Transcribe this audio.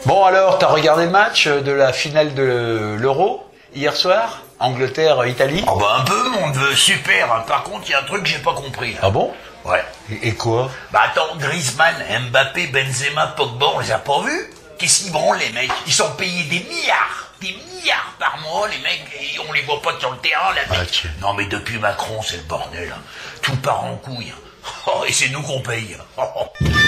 Bon alors, t'as regardé le match de la finale de l'Euro hier soir? Angleterre-Italie? Oh bah un peu, mon neveu, super. Par contre, il y a un truc que j'ai pas compris là. Ah bon? Ouais. Et quoi? Bah attends, Griezmann, Mbappé, Benzema, Pogba, on les a pas vus? Qu'est-ce qu'ils branlent les mecs? Ils sont payés des milliards par mois les mecs, et on les voit pas sur le terrain là. Ah, tiens. Non mais depuis Macron, c'est le bordel. Tout part en couille. Oh, et c'est nous qu'on paye.